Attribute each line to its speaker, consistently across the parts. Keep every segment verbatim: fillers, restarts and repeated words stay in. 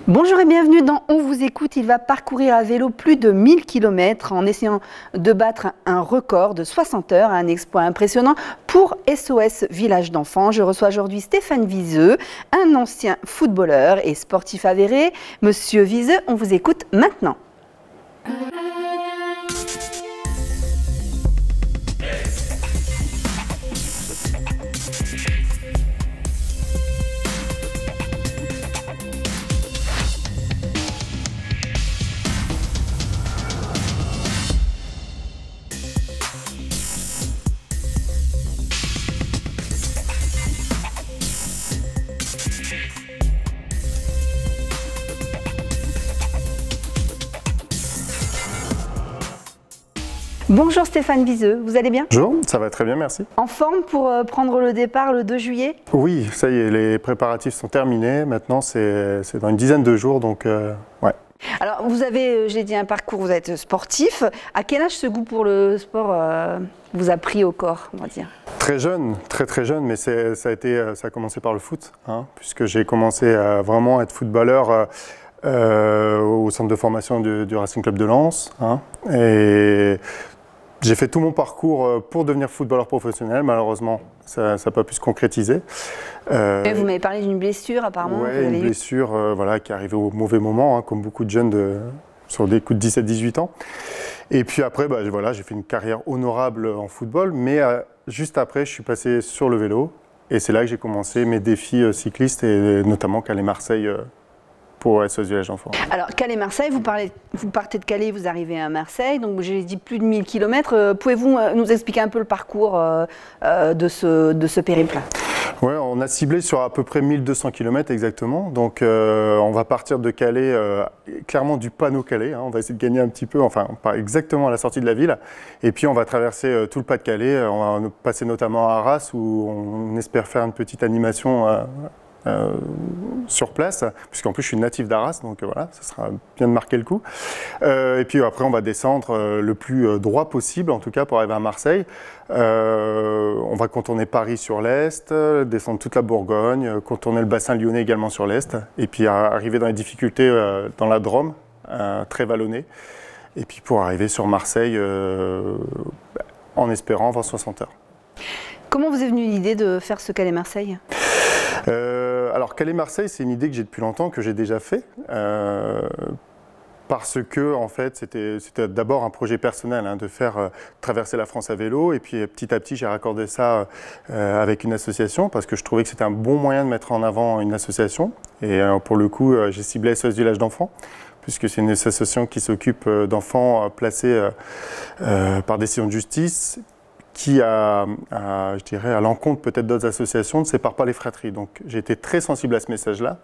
Speaker 1: Bonjour et bienvenue dans On vous écoute. Il va parcourir à vélo plus de mille kilomètres en essayant de battre un record de soixante heures, un exploit impressionnant pour S O S Village d'Enfants. Je reçois aujourd'hui Stéphane Viseux, un ancien footballeur et sportif avéré. Monsieur Viseux, on vous écoute maintenant. Bonjour Stéphane Viseux, vous allez bien?
Speaker 2: Bonjour, ça va très bien, merci.
Speaker 1: En forme pour euh, prendre le départ le deux juillet?
Speaker 2: Oui, ça y est, les préparatifs sont terminés. Maintenant, c'est dans une dizaine de jours, donc euh, ouais.
Speaker 1: Alors, vous avez, j'ai dit, un parcours, vous êtes sportif. À quel âge ce goût pour le sport euh, vous a pris au corps, on va dire?
Speaker 2: Très jeune, très très jeune, mais ça a, été, ça a commencé par le foot, hein, puisque j'ai commencé à vraiment être footballeur euh, euh, au centre de formation du, du Racing Club de Lens. Hein, et j'ai fait tout mon parcours pour devenir footballeur professionnel. Malheureusement, ça n'a pas pu se concrétiser.
Speaker 1: Euh, vous m'avez parlé d'une blessure, apparemment.
Speaker 2: Oui, une blessure euh, voilà, qui est arrivée au mauvais moment, hein, comme beaucoup de jeunes de, sur des coups de dix-sept dix-huit ans. Et puis après, bah, voilà, j'ai fait une carrière honorable en football, mais euh, juste après, je suis passé sur le vélo. Et c'est là que j'ai commencé mes défis euh, cyclistes, et notamment Calais-Marseille. Euh, pour S O S Village d'Enfants.
Speaker 1: Alors Calais-Marseille, vous, vous partez de Calais, vous arrivez à Marseille, donc j'ai dit plus de mille kilomètres. Euh, Pouvez-vous nous expliquer un peu le parcours euh, euh, de, ce, de ce périple?
Speaker 2: Oui, on a ciblé sur à peu près mille deux cents kilomètres exactement. Donc euh, on va partir de Calais, euh, clairement du panneau Calais. Hein, on va essayer de gagner un petit peu, enfin pas exactement à la sortie de la ville. Et puis on va traverser euh, tout le pas de Calais. On va passer notamment à Arras où on espère faire une petite animation euh, Euh, sur place, puisqu'en plus je suis natif d'Arras, donc euh, voilà, ça sera bien de marquer le coup. Euh, et puis après on va descendre euh, le plus euh, droit possible, en tout cas pour arriver à Marseille. Euh, on va contourner Paris sur l'est, euh, descendre toute la Bourgogne, euh, contourner le bassin lyonnais également sur l'est, et puis euh, arriver dans les difficultés euh, dans la Drôme, euh, très vallonnée, et puis pour arriver sur Marseille euh, en espérant avoir soixante heures.
Speaker 1: Comment vous est venue l'idée de faire ce Calais-Marseille?
Speaker 2: Euh, alors Calais-Marseille, c'est une idée que j'ai depuis longtemps, que j'ai déjà fait, euh, parce que en fait c'était d'abord un projet personnel, hein, de faire euh, traverser la France à vélo, et puis petit à petit j'ai raccordé ça euh, avec une association, parce que je trouvais que c'était un bon moyen de mettre en avant une association, et euh, pour le coup euh, j'ai ciblé S O S Village d'Enfants, puisque c'est une association qui s'occupe d'enfants placés euh, euh, par décision de justice, qui, a, a, je dirais, à l'encontre peut-être d'autres associations, ne sépare pas les fratries. Donc j'ai été très sensible à ce message-là.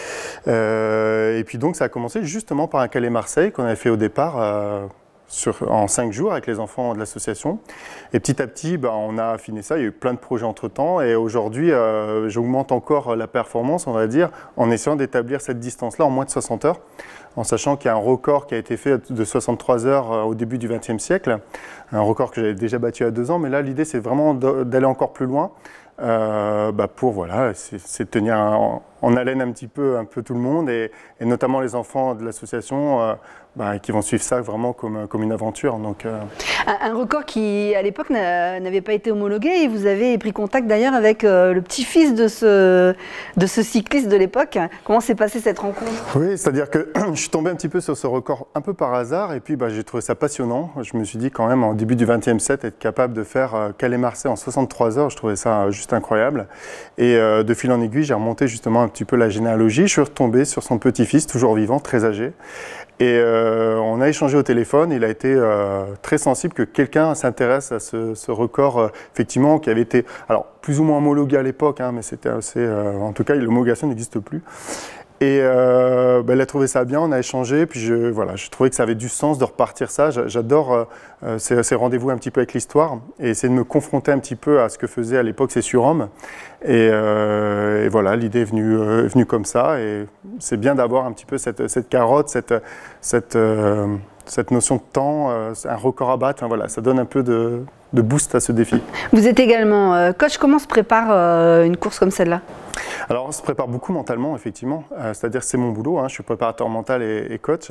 Speaker 2: Euh, et puis donc ça a commencé justement par un Calais-Marseille qu'on avait fait au départ euh, sur, en cinq jours avec les enfants de l'association. Et petit à petit, bah, on a affiné ça. Il y a eu plein de projets entre-temps. Et aujourd'hui, euh, j'augmente encore la performance, on va dire, en essayant d'établir cette distance-là en moins de soixante heures. En sachant qu'il y a un record qui a été fait de soixante-trois heures au début du vingtième siècle, un record que j'avais déjà battu à deux ans, mais là l'idée c'est vraiment d'aller encore plus loin euh, bah pour voilà, c'est de tenir en, en haleine un petit peu, un peu tout le monde, et, et notamment les enfants de l'association euh, bah, qui vont suivre ça vraiment comme, comme une aventure. Donc, euh...
Speaker 1: un, un record qui à l'époque n'avait pas été homologué, et vous avez pris contact d'ailleurs avec euh, le petit-fils de ce, de ce cycliste de l'époque. Comment s'est passée cette rencontre?
Speaker 2: Oui, c'est-à-dire que je suis tombé un petit peu sur ce record un peu par hasard, et puis bah, j'ai trouvé ça passionnant. Je me suis dit quand même, en début du vingtième siècle, être capable de faire euh, Calais-Marseille en soixante-trois heures, je trouvais ça euh, juste incroyable. Et euh, de fil en aiguille, j'ai remonté justement un petit peu la généalogie. Je suis retombé sur son petit-fils, toujours vivant, très âgé. Et euh, on a échangé au téléphone. Il a été euh, très sensible que quelqu'un s'intéresse à ce, ce record, euh, effectivement, qui avait été alors, plus ou moins homologué à l'époque, hein, mais c'était assez. Euh, en tout cas, l'homologation n'existe plus. Et euh, ben, elle a trouvé ça bien, on a échangé, puis je, voilà, je trouvais que ça avait du sens de repartir ça. J'adore euh, ces, ces rendez-vous un petit peu avec l'histoire, et essayer de me confronter un petit peu à ce que faisait à l'époque ces surhommes. Et, euh, et voilà, l'idée est venue, euh, est venue comme ça, et c'est bien d'avoir un petit peu cette, cette carotte, cette, cette, euh, cette notion de temps, euh, un record à battre, hein, voilà, ça donne un peu de, de boost à ce défi.
Speaker 1: Vous êtes également euh, coach. Comment se prépare euh, une course comme celle-là?
Speaker 2: Alors on se prépare beaucoup mentalement, effectivement, euh, c'est-à-dire c'est mon boulot, hein, je suis préparateur mental et, et coach,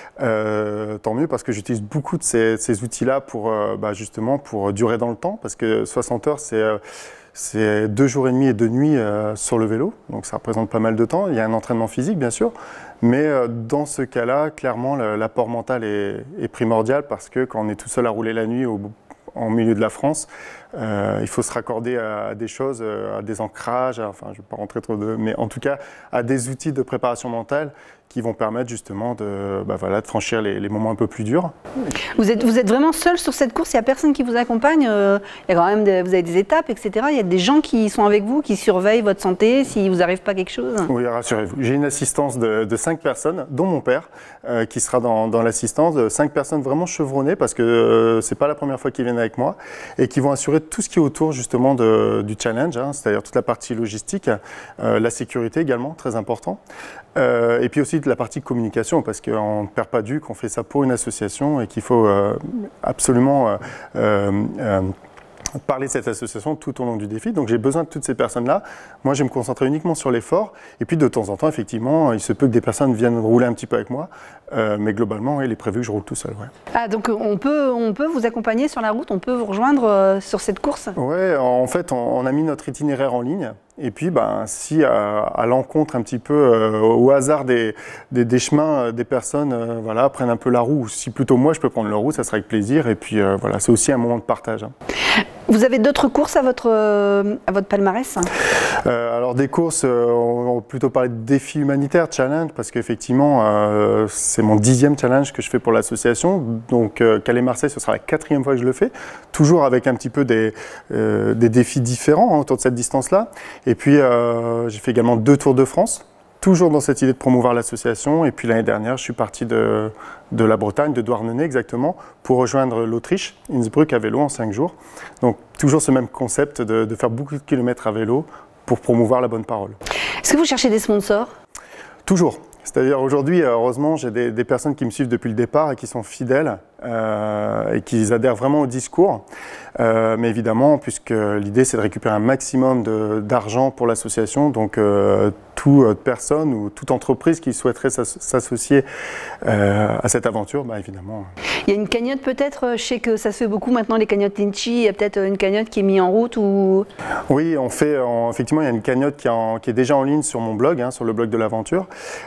Speaker 2: euh, tant mieux parce que j'utilise beaucoup de ces, ces outils-là pour euh, bah, justement pour durer dans le temps, parce que soixante heures c'est euh, c'est deux jours et demi et deux nuits euh, sur le vélo, donc ça représente pas mal de temps. Il y a un entraînement physique bien sûr, mais euh, dans ce cas-là, clairement l'apport mental est, est primordial parce que quand on est tout seul à rouler la nuit au en milieu de la France, euh, il faut se raccorder à, à des choses, à des ancrages, à, enfin je ne vais pas rentrer trop de... mais en tout cas à des outils de préparation mentale qui vont permettre justement de, bah voilà, de franchir les, les moments un peu plus durs.
Speaker 1: Vous êtes, vous êtes vraiment seul sur cette course, il n'y a personne qui vous accompagne, euh, il y a quand même des, vous avez des étapes, et cetera. Il y a des gens qui sont avec vous, qui surveillent votre santé, s'il ne vous arrive pas quelque chose?
Speaker 2: Oui, rassurez-vous. J'ai une assistance de, de cinq personnes, dont mon père, euh, qui sera dans, dans l'assistance, de cinq personnes vraiment chevronnées, parce que euh, ce n'est pas la première fois qu'ils viennent avec moi, et qui vont assurer tout ce qui est autour justement de, du challenge, hein, c'est-à-dire toute la partie logistique, euh, la sécurité également, très important, euh, et puis aussi de la partie communication, parce qu'on ne perd pas de vue qu'on fait ça pour une association et qu'il faut euh, absolument euh, euh, parler de cette association tout au long du défi. Donc j'ai besoin de toutes ces personnes-là. Moi, je vais me concentrer uniquement sur l'effort. Et puis de temps en temps, effectivement, il se peut que des personnes viennent rouler un petit peu avec moi. Euh, mais globalement, il est prévu que je roule tout seul. Ouais.
Speaker 1: Ah, donc on peut, on peut vous accompagner sur la route, on peut vous rejoindre euh, sur cette course?
Speaker 2: Oui, en fait, on, on a mis notre itinéraire en ligne. Et puis, ben, si à, à l'encontre un petit peu, euh, au hasard des, des, des chemins, des personnes euh, voilà, prennent un peu la roue, ou si plutôt moi je peux prendre la roue, ça sera avec plaisir. Et puis euh, voilà, c'est aussi un moment de partage. Hein.
Speaker 1: Vous avez d'autres courses à votre, euh, à votre palmarès?
Speaker 2: euh, Alors des courses, euh, on va plutôt parler de défis humanitaires, challenge, parce qu'effectivement, euh, c'est mon dixième challenge que je fais pour l'association. Donc euh, Calais-Marseille, ce sera la quatrième fois que je le fais, toujours avec un petit peu des, euh, des défis différents hein, autour de cette distance-là. Et puis, euh, j'ai fait également deux Tours de France, toujours dans cette idée de promouvoir l'association. Et puis, l'année dernière, je suis parti de, de la Bretagne, de Douarnenez exactement, pour rejoindre l'Autriche, Innsbruck à vélo en cinq jours. Donc, toujours ce même concept de, de faire beaucoup de kilomètres à vélo pour promouvoir la bonne parole.
Speaker 1: Est-ce que vous cherchez des sponsors?
Speaker 2: Toujours. C'est-à-dire aujourd'hui, heureusement, j'ai des, des personnes qui me suivent depuis le départ et qui sont fidèles euh, et qui adhèrent vraiment au discours. Euh, mais évidemment, puisque l'idée c'est de récupérer un maximum d'argent pour l'association, donc euh, toute personne ou toute entreprise qui souhaiterait s'associer euh, à cette aventure, bah, évidemment.
Speaker 1: Il y a une cagnotte peut-être, je sais que ça se fait beaucoup maintenant, les cagnottes Linchi, il y a peut-être une cagnotte qui est mise en route ou...
Speaker 2: Oui, on fait, en, effectivement, il y a une cagnotte qui est, en, qui est déjà en ligne sur mon blog, hein, sur le blog de l'aventure,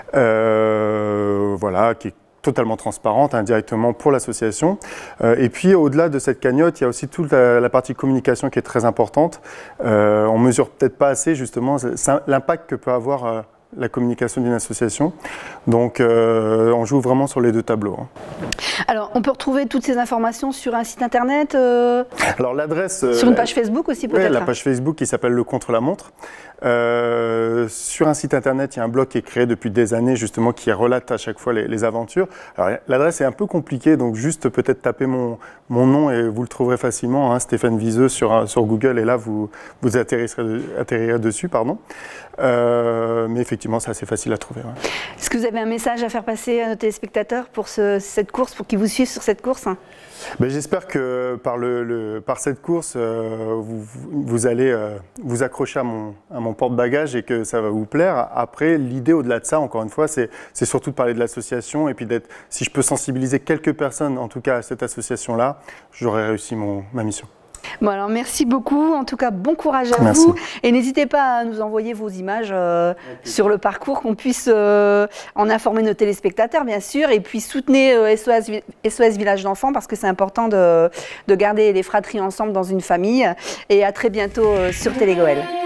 Speaker 2: euh, voilà, qui est totalement transparente, hein, directement pour l'association. Euh, et puis au-delà de cette cagnotte, il y a aussi toute la, la partie communication qui est très importante. Euh, on mesure peut-être pas assez justement l'impact que peut avoir euh, la communication d'une association. Donc euh, on joue vraiment sur les deux tableaux. Hein.
Speaker 1: Alors on peut retrouver toutes ces informations sur un site internet euh,
Speaker 2: Alors l'adresse... Euh,
Speaker 1: sur une page Facebook aussi peut-être?
Speaker 2: Oui, la page Facebook qui s'appelle Le Contre-la-Montre. Euh, sur un site internet, il y a un blog qui est créé depuis des années justement qui relate à chaque fois les, les aventures. Alors l'adresse est un peu compliquée, donc juste peut-être taper mon, mon nom et vous le trouverez facilement, hein, Stéphane Viseux sur, sur Google, et là vous, vous atterrirez, atterrirez dessus. Pardon. Euh, mais effectivement, c'est assez facile à trouver. Ouais.
Speaker 1: Est-ce que vous avez un message à faire passer à nos téléspectateurs pour ce, cette course, pour qu'ils vous suivent sur cette course?
Speaker 2: Ben, j'espère que par, le, le, par cette course, euh, vous, vous allez euh, vous accrocher à mon, à mon porte-bagages et que ça va vous plaire. Après, l'idée au-delà de ça, encore une fois, c'est surtout de parler de l'association et puis d'être, si je peux sensibiliser quelques personnes, en tout cas à cette association-là, j'aurai réussi mon, ma mission.
Speaker 1: Bon alors merci beaucoup, en tout cas bon courage à
Speaker 2: Merci.
Speaker 1: vous et n'hésitez pas à nous envoyer vos images euh, sur le parcours, qu'on puisse euh, en informer nos téléspectateurs bien sûr, et puis soutenez euh, S O S, S O S Village d'Enfants parce que c'est important de, de garder les fratries ensemble dans une famille, et à très bientôt euh, sur Télégoël.